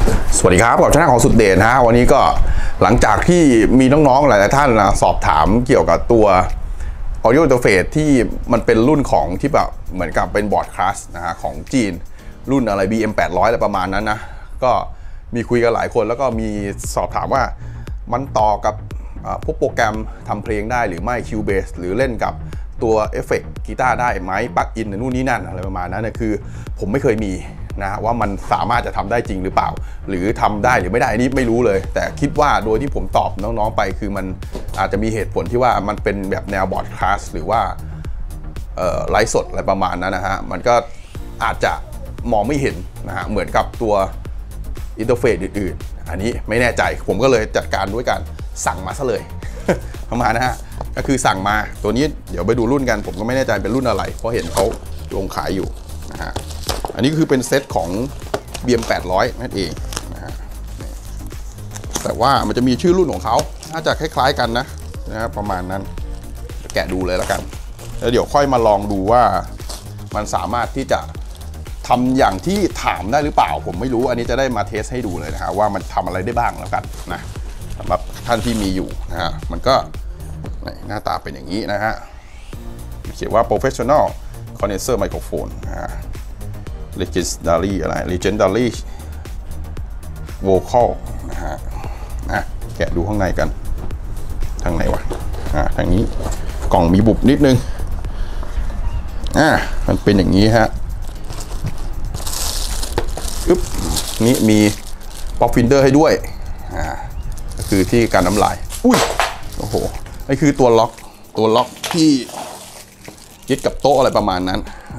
สวัสดีครับกับช่องของสุดเด่นฮะวันนี้ก็หลังจากที่มีน้องๆหลายๆท่านนะสอบถามเกี่ยวกับตัว Audio Interface ที่มันเป็นรุ่นของที่แบบเหมือนกับเป็นบอร์ดคลาสนะฮะของจีนรุ่นอะไร BM 800อะไรประมาณนั้นนะก็มีคุยกันหลายคนแล้วก็มีสอบถามว่ามันต่อกับพวกโปรแกรมทำเพลงได้หรือไม่ Cubase หรือเล่นกับตัวเอฟเฟกต์กีตาร์ได้ไหมปลั๊กอินนู่นนี่นั่นอะไรประมาณนั้นนะคือผมไม่เคยมีนะว่ามันสามารถจะทำได้จริงหรือเปล่าหรือทำได้หรือไม่ได้อันนี้ไม่รู้เลยแต่คิดว่าโดยที่ผมตอบน้องๆไปคือมันอาจจะมีเหตุผลที่ว่ามันเป็นแบบแนวบอร์ดคลาสหรือว่าไลฟ์สดอะไรประมาณนั้นนะฮะมันก็อาจจะมองไม่เห็นนะฮะเหมือนกับตัวอินเทอร์เฟซอื่นๆอันนี้ไม่แน่ใจผมก็เลยจัดการด้วยการสั่งมาซะเลย ประมาณนะฮะก็คือสั่งมาตัวนี้เดี๋ยวไปดูรุ่นกันผมก็ไม่แน่ใจเป็นรุ่นอะไรเพราะเห็นเขาลงขายอยู่นะฮะอันนี้คือเป็นเซตของ BM 800นั่นเองนะฮะแต่ว่ามันจะมีชื่อรุ่นของเขาน่าจะคล้ายๆกันนะครับประมาณนั้นแกะดูเลยแล้วกันแล้วเดี๋ยวค่อยมาลองดูว่ามันสามารถที่จะทำอย่างที่ถามได้หรือเปล่าผมไม่รู้อันนี้จะได้มาเทสให้ดูเลยนะฮะว่ามันทำอะไรได้บ้างแล้วกันนะสำหรับท่านที่มีอยู่นะฮะมันก็หน้าตาเป็นอย่างนี้นะฮะเขียนว่า professional condenser microphone นะฮะ legendary อะไร legendary vocal นะฮะแกะดูข้างในกันทางไหนวะทางนี้กล่องมีบุบนิดนึงมันเป็นอย่างนี้ฮะนี่มีป๊อปฟิลเตอร์ให้ด้วยก็คือที่การน้ำลายอุ้ยโอ้โหนี่คือตัวล็อกที่ยึดกับโต๊ะอะไรประมาณนั้น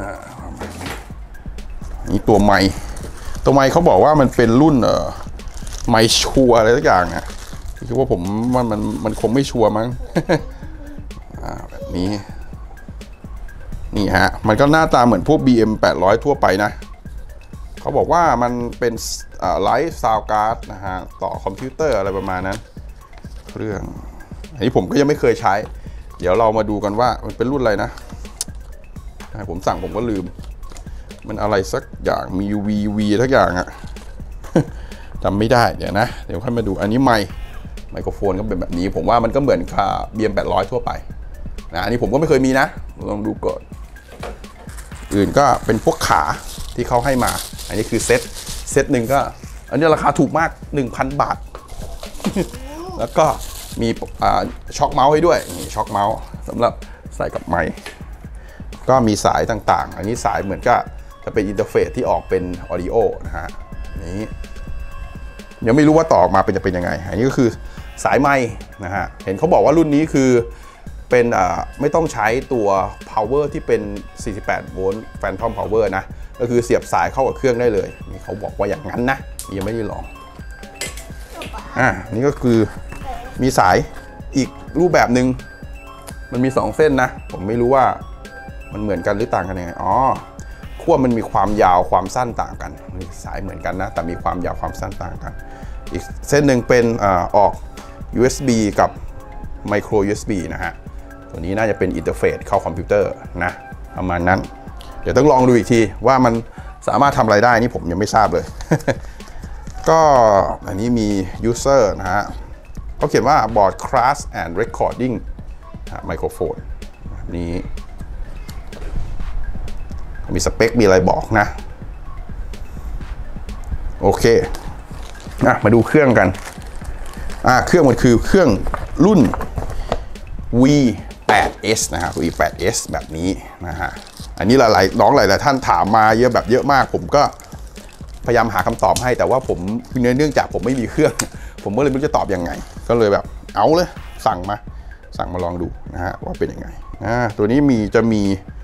นี่ตัวไมค์เขาบอกว่ามันเป็นรุ่นไมค์ชัวอะไรสักอย่างนะคิดว่าผมว่ามันคงไม่ชัวร์มั้ง แบบนี้นี่ฮะมันก็หน้าตาเหมือนพวก BM 800ทั่วไปนะเขาบอกว่ามันเป็นไลท์ซาวด์การ์ดนะฮะต่อคอมพิวเตอร์อะไรประมาณนั้นเครื่องอันนี้ผมก็ยังไม่เคยใช้เดี๋ยวเรามาดูกันว่ามันเป็นรุ่นอะไรนะผมสั่งผมก็ลืมมันอะไรสักอย่างมี VV ทักอย่างอะ จำไม่ได้เดี๋ยวค่อยมาดูอันนี้ไมโครโฟนก็เป็นแบบนี้ผมว่ามันก็เหมือนกับ BM 800ทั่วไปนะอันนี้ผมก็ไม่เคยมีนะลองดูก่อนอื่นก็เป็นพวกขาที่เขาให้มาอันนี้คือเซตหนึ่งก็อันนี้ราคาถูกมาก 1,000 บาท แล้วก็มีช็อคเมาส์ให้ด้วยนี่ช็อคเมาส์สำหรับใส่กับไมค์ก็มีสายต่างๆอันนี้สายเหมือนก็จะเป็นอินเทอร์เฟซที่ออกเป็นออดิโอนะฮะนี้ยังไม่รู้ว่าต่อออกมาจะเป็นยังไงอันนี้ก็คือสายไมค์นะฮะเห็นเขาบอกว่ารุ่นนี้คือเป็นไม่ต้องใช้ตัว power ที่เป็น48โวลต์ phantom power นะก็คือเสียบสายเข้ากับเครื่องได้เลยนี่เขาบอกว่าอย่างนั้นนะยังไม่ได้ลองนี่ก็คือมีสายอีกรูปแบบหนึ่งมันมี2เส้นนะผมไม่รู้ว่ามันเหมือนกันหรือต่างกันยังไงขั้วมันมีความยาวความสั้นต่างกันสายเหมือนกันนะแต่มีความยาวความสั้นต่างกันอีกเส้นหนึ่งเป็นออก USB กับ micro USB นะฮะตัวนี้น่าจะเป็นอินเทอร์เฟซเข้าคอมพิวเตอร์นะประมาณนั้นเดี๋ยวต้องลองดูอีกทีว่ามันสามารถทำอะไรได้นี่ผมยังไม่ทราบเลย ก็อันนี้มี user นะฮะเขาเขียนว่า broadcast and recording microphone นี้มีสเปคมีอะไรบอกนะโอเคมาดูเครื่องกันเครื่องมันคือเครื่องรุ่น V8S นะฮะ V8S แบบนี้นะฮะอันนี้หลายท่านถามมาเยอะมากผมก็พยายามหาคำตอบให้แต่ว่าผมเนื่องจากผมไม่มีเครื่องผมก็เลยไม่รู้จะตอบยังไงก็เลยแบบเอาเลยสั่งมาลองดูนะฮะว่าเป็นยังไงตัวนี้จะมี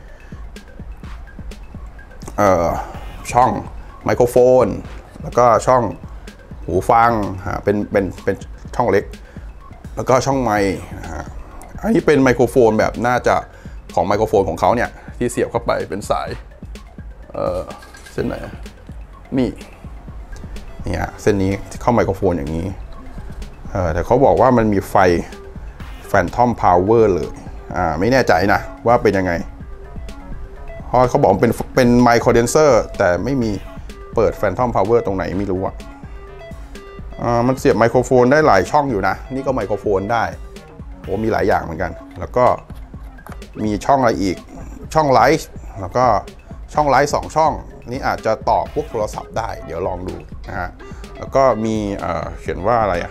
ช่องไมโครโฟนแล้วก็ช่องหูฟังเป็นช่องเล็กแล้วก็ช่องไมค์อันนี้เป็นไมโครโฟนแบบน่าจะของไมโครโฟนของเขาเนี่ยที่เสียบเข้าไปเป็นสายเส้นไหนนี่ฮะเส้นนี้เข้าไมโครโฟนอย่างนี้แต่เขาบอกว่ามันมีไฟ Phantom Power เลยไม่แน่ใจนะว่าเป็นยังไงเพราะเขาบอกเป็นไมค์คอนเดนเซอร์แต่ไม่มีเปิด Phantom Power ตรงไหนไม่รู้มันเสียบไมโครโฟนได้หลายช่องอยู่นะนี่ก็ไมโครโฟนได้โอ้มีหลายอย่างเหมือนกันแล้วก็มีช่องอะไรอีกช่องไลฟ์แล้วก็ช่องไลฟ์2ช่องนี่อาจจะต่อพวกโทรศัพท์ได้เดี๋ยวลองดูนะฮะแล้วก็มีเขียนว่าอะไร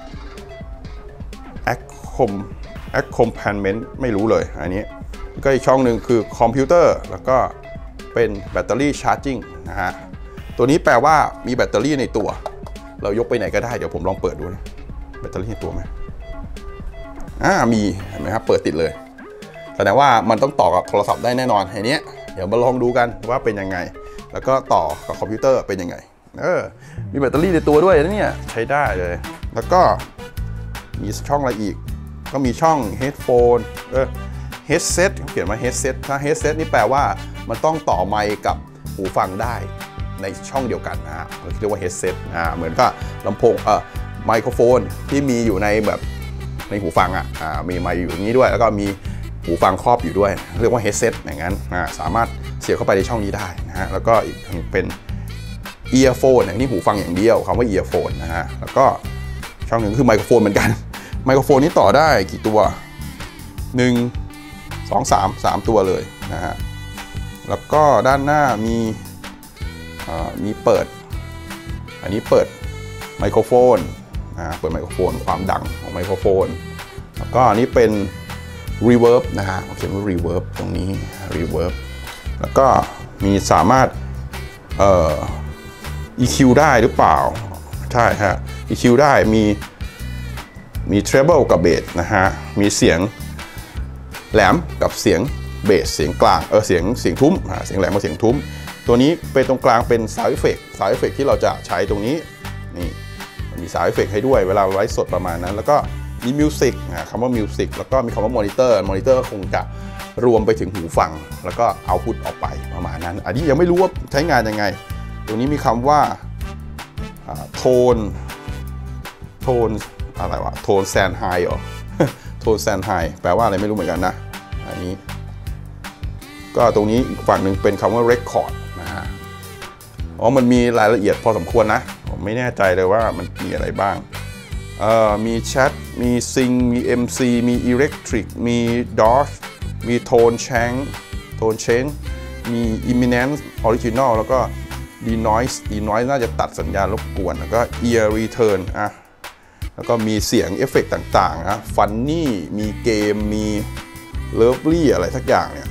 accompaniment ไม่รู้เลยอันนี้ก็อีกช่องหนึ่งคือคอมพิวเตอร์แล้วก็เป็นแบตเตอรี่ชาร์จิ่งนะฮะตัวนี้แปลว่ามีแบตเตอรี่ในตัวเรายกไปไหนก็ได้เดี๋ยวผมลองเปิดดูนะแบตเตอรี่ในตัวไหมมีเห็นไหมครับเปิดติดเลยแสดงว่ามันต้องต่อกับโทรศัพท์ได้แน่นอนอันนี้เดี๋ยวมาลองดูกันว่าเป็นยังไงแล้วก็ต่อกับคอมพิวเตอร์เป็นยังไงมีแบตเตอรี่ในตัวด้วยนะเนี่ยใช้ได้เลยแล้วก็มีช่องอะไรอีกก็มีช่อง headphone headset เขียนว่า headset ถ้า headset นี่แปลว่ามันต้องต่อไมค์กับหูฟังได้ในช่องเดียวกันนะฮะเรียกว่า headset เหมือนกับลำโพงไมโครโฟนที่มีอยู่ในแบบในหูฟังมีไมค์อยู่อย่างนี้ด้วยแล้วก็มีหูฟังครอบอยู่ด้วยเรียกว่า headset อย่างนั้นสามารถเสียบเข้าไปในช่องนี้ได้นะฮะแล้วก็อีกเป็น earphone นี่หูฟังอย่างเดียวคำว่า earphone นะฮะแล้วก็ช่องหนึ่งคือไมโครโฟนเหมือนกันไมโครโฟนนี้ต่อได้กี่ตัว1 2 3ตัวเลยนะฮะแล้วก็ด้านหน้ามีเปิดอันนี้เปิดไมโครโฟนเปิดไมโครโฟนความดังของไมโครโฟนแล้วก็อันนี้เป็น reverb นะฮะเขียนว่า reverb ตรงนี้ reverb แล้วก็มีสามารถEQ ได้หรือเปล่าใช่ฮะ EQ ได้มี treble กับเบสนะฮะมีเสียงแหลมกับเสียงเบสเสียงกลางเสียงทุ้มเสียงแหลมกับเสียงทุ้มตัวนี้เป็นตรงกลางเป็น sound effect ที่เราจะใช้ตรงนี้นี่มี sound effect ให้ด้วยเวลาไลฟ์สดประมาณนั้นแล้วก็มีมิวสิกคำว่ามิวสิกแล้วก็มีคำว่ามอนิเตอร์คงจะรวมไปถึงหูฟังแล้วก็เอาพุทออกไปประมาณนั้นอันนี้ยังไม่รู้ว่าใช้งานยังไงตรงนี้มีคำว่าโทนอะไรวะโทนแซนไฮเหรอโทนแซนไฮแปลว่าอะไรไม่รู้เหมือนกันนะอันนี้ก็ตรงนี้อีกฝั่งหนึ่งเป็นคำว่า record นะฮะมันมีรายละเอียดพอสมควรนะผมไม่แน่ใจเลยว่ามันมีอะไรบ้างมีแชทมีซิงมี MC มี Electric มี Dodge มี Tone Change มี Imminent Original แล้วก็ Denoise น่าจะตัดสัญญาณรบกวนแล้วก็ Ear Returnแล้วก็มีเสียงเอฟเฟกต์ต่างๆนะ Funny มีเกมมี Lovely อะไรสักอย่างเนี่ย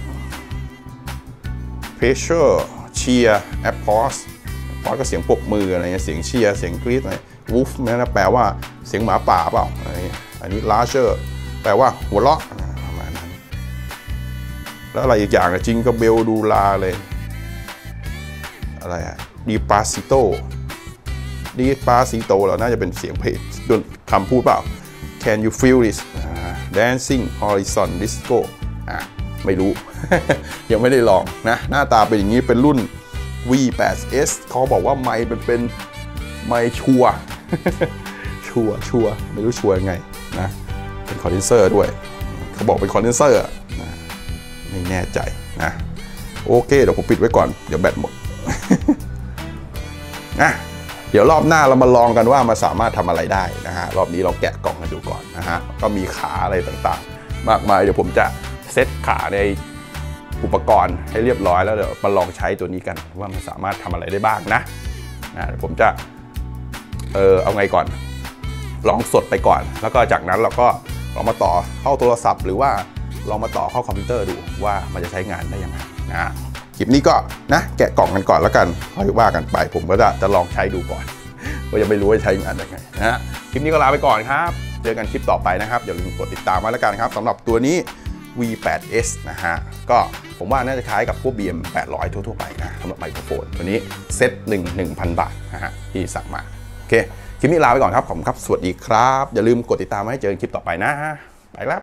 Pressure Cheer Applause ก็เสียงปรบมืออะไรเงี้ยเสียงเชียร์เสียงกรี๊ดอะไร Woof นั่นแปลว่าเสียงหมาป่าเปล่าอันนี้ Larger แปลว่าหัวเราะประมาณนั้นแล้วอะไรอีกอย่างจิงก็เบลดูลาเลยอะไรDespacito เราน่าจะเป็นเสียงเพลงคำพูดเปล่า Can you feel this dancing horizon disco ไม่รู้ ยังไม่ได้ลองนะหน้าตาเป็นอย่างนี้เป็นรุ่น V8S เขาบอกว่าไมค์เป็นไมค์ชัวไม่รู้ชัวยังไงนะเป็นคอนเดนเซอร์ด้วยเขาบอกเป็นคอนเดนเซอร์นะไม่แน่ใจนะโอเคเดี๋ยวผมปิดไว้ก่อนเดี๋ยวแบตหมด เดี๋ยวรอบหน้าเรามาลองกันว่ามันสามารถทำอะไรได้นะฮะรอบนี้เราแกะกล่องกันดูก่อนนะฮะก็มีขาอะไรต่างๆมากมายเดี๋ยวผมจะเซตขาในอุปกรณ์ให้เรียบร้อยแล้วเดี๋ยวมาลองใช้ตัวนี้กันว่ามันสามารถทำอะไรได้บ้างนะเดี๋ยวผมจะเอาไงก่อนลองสดไปก่อนแล้วก็จากนั้นเราก็ลองมาต่อเข้าโทรศัพท์หรือว่าลองมาต่อเข้าคอมพิวเตอร์ดูว่ามันจะใช้งานได้ยังไงนะคลิปนี้ก็นะแกะกล่องกันก่อนแล้วกันค่อยว่ากันไปผมก็จะลองใช้ดูก่อนก็ยังไม่รู้ว่าใช้งานยังไงนะฮะคลิปนี้ก็ลาไปก่อนครับเจอกันคลิปต่อไปนะครับอย่าลืมกดติดตามไว้แล้วกันครับสำหรับตัวนี้ V8S นะฮะก็ผมว่าน่าจะคล้ายกับพวก BM800 ทั่วๆไปนะสำหรับไมโครโฟนตัวนี้เซ็ต1,000 บาทนะฮะที่สั่งมาโอเคคลิปนี้ลาไปก่อนครับขอบคุณครับสวัสดีครับอย่าลืมกดติดตามให้เจอกันคลิปต่อไปนะไปแล้ว